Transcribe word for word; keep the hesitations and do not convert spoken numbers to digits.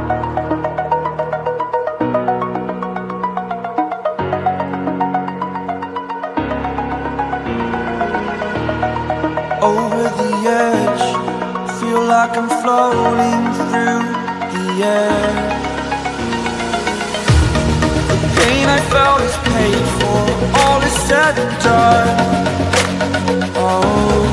Over the edge, feel like I'm floating through the air. The pain I felt is paid for, all is said and done. Oh,